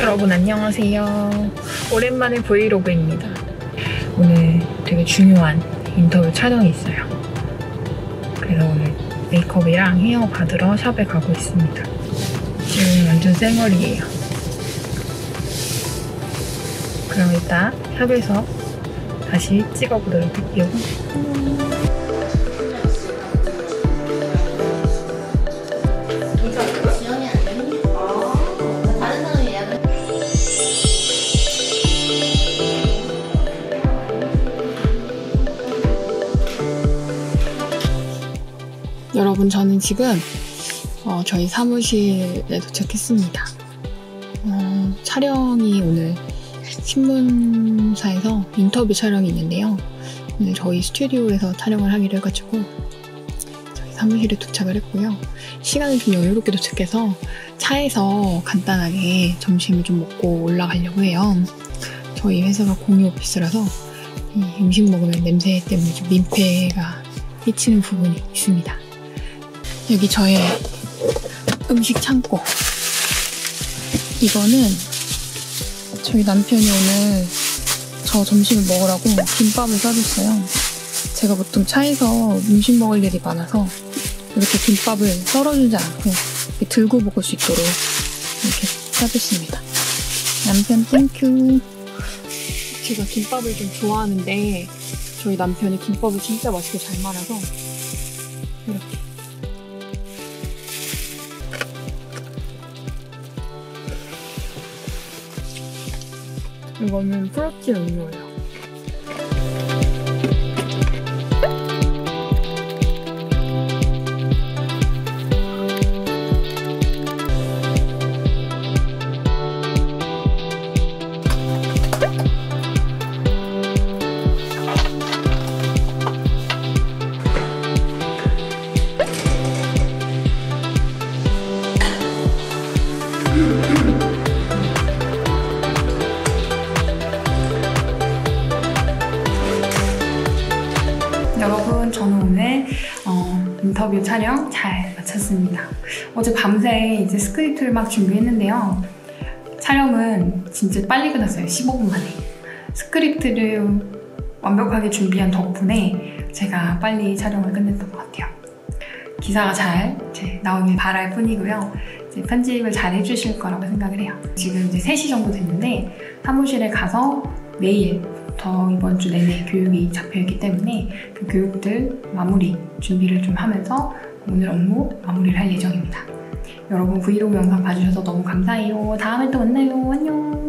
여러분 안녕하세요. 오랜만에 브이로그입니다. 오늘 되게 중요한 인터뷰 촬영이 있어요. 그래서 오늘 메이크업이랑 헤어 받으러 샵에 가고 있습니다. 지금 완전 쌩얼이에요. 그럼 이따 샵에서 다시 찍어보도록 할게요. 여러분, 저는 지금 저희 사무실에 도착했습니다. 촬영이 오늘 신문사에서 인터뷰 촬영이 있는데요. 오늘 저희 스튜디오에서 촬영을 하기로 해가지고 저희 사무실에 도착을 했고요. 시간을 좀 여유롭게 도착해서 차에서 간단하게 점심을 좀 먹고 올라가려고 해요. 저희 회사가 공유 오피스라서 이 음식 먹으면 냄새 때문에 좀 민폐가 끼치는 부분이 있습니다. 여기 저의 음식 창고. 이거는 저희 남편이 오늘 저 점심을 먹으라고 김밥을 싸줬어요. 제가 보통 차에서 음식 먹을 일이 많아서 이렇게 김밥을 썰어주지 않고 이렇게 들고 먹을 수 있도록 이렇게 싸줬습니다. 남편 땡큐. 제가 김밥을 좀 좋아하는데 저희 남편이 김밥을 진짜 맛있게 잘 말아서 이렇게. 이거는 프로틴 음료예요. 여러분, 저는 오늘 인터뷰 촬영 잘 마쳤습니다. 어제 밤새 이제 스크립트를 막 준비했는데요. 촬영은 진짜 빨리 끝났어요. 15분 만에. 스크립트를 완벽하게 준비한 덕분에 제가 빨리 촬영을 끝냈던 것 같아요. 기사가 잘 나오길 바랄 뿐이고요. 이제 편집을 잘 해주실 거라고 생각을 해요. 지금 이제 3시 정도 됐는데 사무실에 가서 내일부터 이번 주 내내 교육이 잡혀있기 때문에 그 교육들 마무리 준비를 좀 하면서 오늘 업무 마무리를 할 예정입니다. 여러분, 브이로그 영상 봐주셔서 너무 감사해요. 다음에 또 만나요. 안녕.